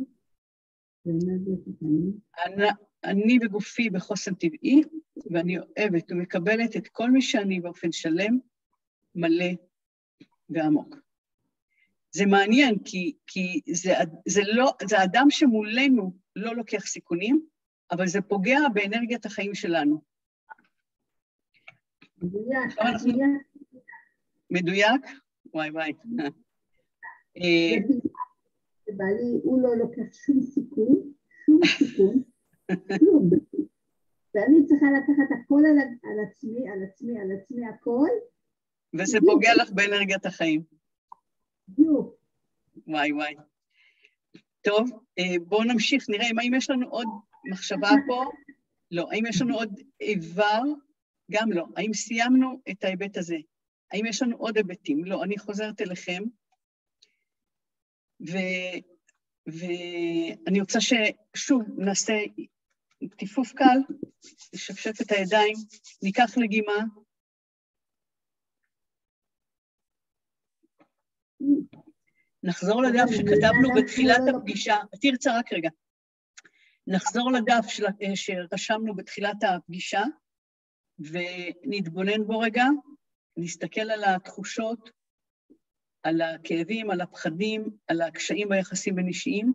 אני בגופי בחוסן טבעי, ואני אוהבת ומקבלת את כל מי שאני באופן שלם, מלא ועמוק. זה מעניין, כי זה אדם שמולנו לא לוקח סיכונים, אבל זה פוגע באנרגיית החיים שלנו. מדויק? וואי. בעלי, הוא לא לוקח שום סיכון, כלום. ואני צריכה לקחת הכל על עצמי, הכל. וזה פוגע לך באנרגיית החיים. בדיוק. וואי. טוב, בואו נמשיך, נראה אם יש לנו עוד מחשבה פה. לא, האם יש לנו עוד איבר? גם לא. האם סיימנו את ההיבט הזה? האם יש לנו עוד היבטים? לא, אני חוזרת אליכם. ואני רוצה ששוב נעשה טיפוף קל, נשפשף את הידיים, ניקח לגימה. נחזור לדף שכתבנו בתחילת הפגישה, תרצה רק רגע. נחזור לדף שרשמנו בתחילת הפגישה, ונתבונן בו רגע, נסתכל על התחושות, על הכאבים, על הפחדים, על הקשיים ביחסים בין אישיים,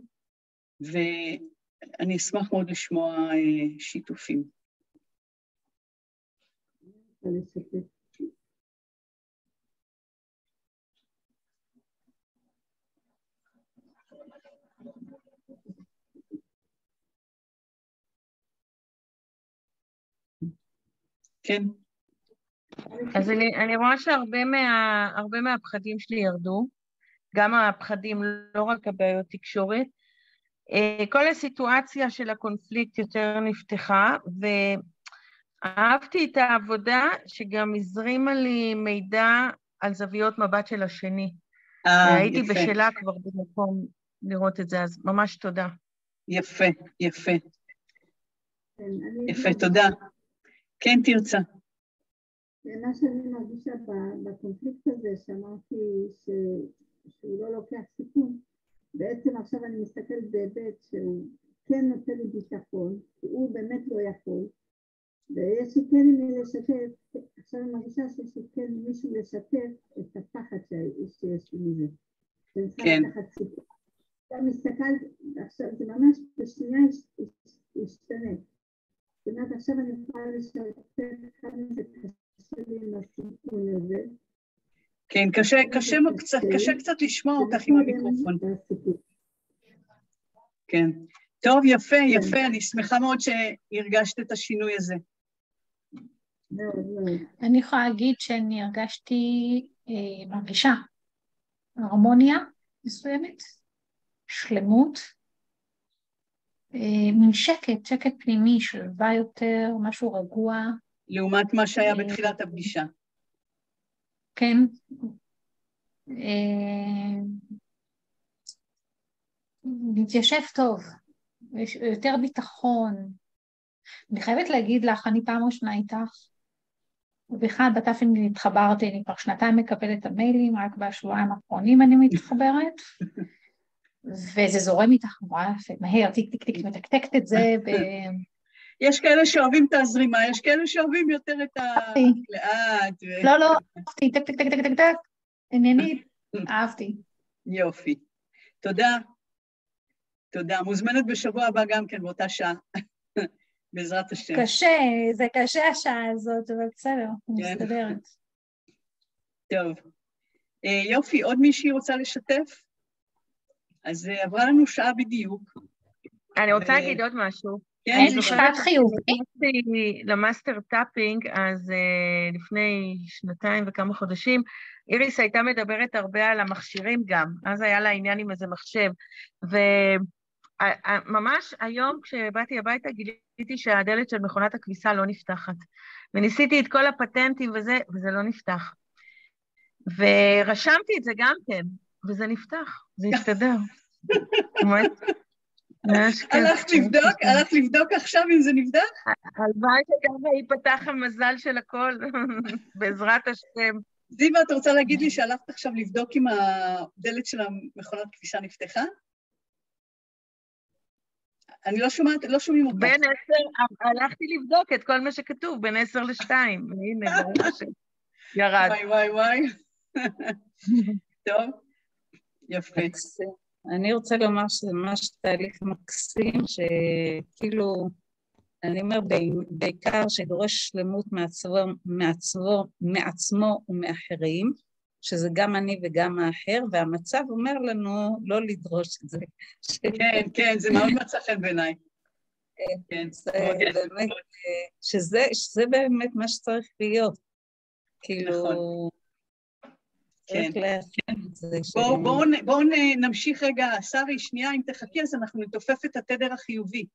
ואני אשמח מאוד לשמוע שיתופים. כן. אז אני רואה שהרבה מהפחדים שלי ירדו, גם הפחדים, לא רק הבעיות תקשורת. כל הסיטואציה של הקונפליקט יותר נפתחה, ואהבתי את העבודה שגם הזרימה לי מידע על זוויות מבט של השני. הייתי בשלה כבר במקום לראות את זה, אז ממש תודה. יפה. יפה, תודה. כן, תרצה. מה שאני מרגישה בקונפליקט הזה, שאמרתי שהוא לא לוקח סיכון, בעצם עכשיו אני מסתכלת בהיבט שהוא כן נותן לי ביטחון, כי הוא באמת לא יכול, ויש לי כן עם מי לשתף, עכשיו אני מרגישה שיש לי כן מישהו לשתף את הפחד שיש לי מזה. כן. עכשיו מסתכלת, עכשיו זה ממש בשנייה השתנה. זאת אומרת, עכשיו אני יכולה לשתף אחד מזה קשה לי עם הסיכון הזה. כן, קשה קצת לשמוע אותך עם המיקרופון. כן. טוב, יפה, אני שמחה מאוד שהרגשת את השינוי הזה. אני יכולה להגיד שאני מרגישה הרמוניה מסוימת, שלמות, מין שקט פנימי, שלווה יותר, משהו רגוע. לעומת מה שהיה בתחילת הפגישה. כן. מתיישב טוב, יש יותר ביטחון. אני חייבת להגיד לך, אני פעם ראשונה איתך, ובכלל בתפן התחברתי, אני כבר 2 מקבלת את המיילים, רק בשבועיים האחרונים אני מתחברת, וזה זורם איתך מהר, טיק, מתקתקת את זה. יש כאלה שאוהבים את הזרימה, יש כאלה שאוהבים יותר את לאט. לא, אהבתי, טק, עניינית, אהבתי. יופי. תודה. מוזמנת בשבוע הבא גם כן באותה שעה, בעזרת השם. זה קשה השעה הזאת, אבל בסדר, מסתדרת. טוב. יופי, עוד מישהי רוצה לשתף? אז עברה לנו שעה בדיוק. אני רוצה להגיד עוד משהו. אין משפט חיובי. למאסטר טאפינג, אז לפני 2 וכמה חודשים, איריס הייתה מדברת הרבה על המכשירים גם, אז היה לה עניין עם איזה מחשב, וממש היום כשבאתי הביתה גיליתי שהדלת של מכונת הכביסה לא נפתחת, וניסיתי את כל הפטנטים וזה לא נפתח, ורשמתי את זה גם כן, וזה נפתח, זה הסתדר. הלכת לבדוק עכשיו אם זה נבדק? הלוואי שככה ייפתח המזל של הכל, בעזרת השם. זיווה, את רוצה להגיד לי שהלכת עכשיו לבדוק אם הדלת של המכונת כביסה נפתחה? אני לא שומעים אותך. בין 10, הלכתי לבדוק את כל מה שכתוב, בין 10 ל-2, והנה, ברוך השם, ירד. וואי. טוב. יפה. אני רוצה לומר שזה ממש תהליך מקסים, שכאילו, אני אומר, בעיקר שדורש שלמות מעצמו ומאחרים, שזה גם אני וגם האחר, והמצב אומר לנו לא לדרוש את זה. כן, כן, זה מאוד מצא חן בעיניי. כן, זה באמת, שזה באמת מה שצריך להיות. כאילו, כן. כן. בואו נמשיך רגע, שרי, שנייה, אם תחכי, אז אנחנו נתופף את התדר החיובי.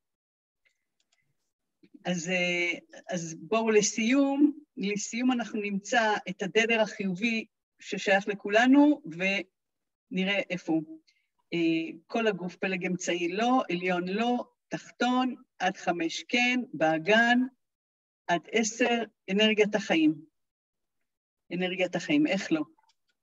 אז בואו לסיום אנחנו נמצא את התדר החיובי ששייך לכולנו, ונראה איפה הוא. כל הגוף, פלג אמצעי לא, עליון לא, תחתון, עד 5 כן, באגן, עד 10, אנרגיית החיים. אנרגיית החיים, איך לא?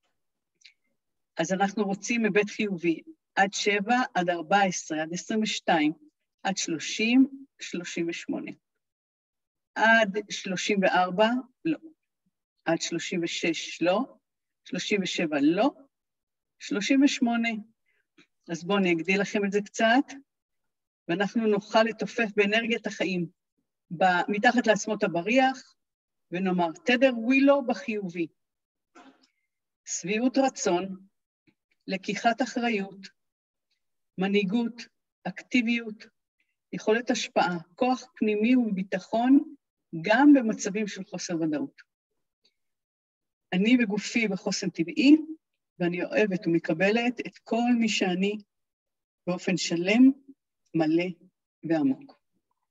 אז אנחנו רוצים מבית חיובי, עד 7, עד 14, עד 22, עד 30, 38. עד 34, לא. עד 36, לא. 37, לא. 38. אז בואו אני אגדיל לכם את זה קצת, ואנחנו נוכל לתופף באנרגיית החיים, מתחת לעצמות הבריח, ונאמר, תדר ווילו בחיובי. סביעות רצון, לקיחת אחריות, מנהיגות, אקטיביות, יכולת השפעה, כוח פנימי וביטחון, גם במצבים של חוסר ודאות. אני בגופי בחוסן טבעי, ואני אוהבת ומקבלת את כל מי שאני באופן שלם, מלא ועמוק.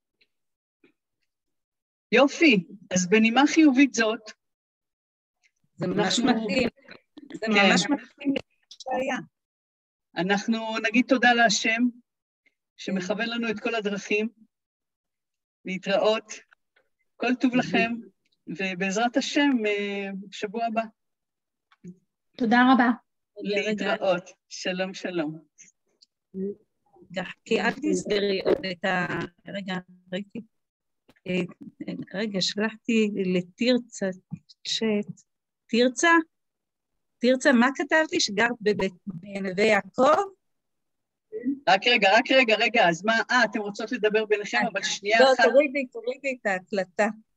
יופי, אז בנימה חיובית זאת, זה ממש מתאים, זה ממש מתאים שהיה. אנחנו נגיד תודה להשם, שמכוון לנו את כל הדרכים, להתראות, כל טוב לכם, ובעזרת השם, שבוע הבא. תודה רבה. להתראות, שלום שלום. כי אל תסגרי עוד את רגע, ראיתי. רגע, שלחתי לתרצה צ'אט. תרצה, מה כתבתי? שגרת בנווה יעקב? רק רגע, אז מה, אתם רוצות לדבר ביניכם, אבל שנייה אחת. לא, תורידי את ההקלטה.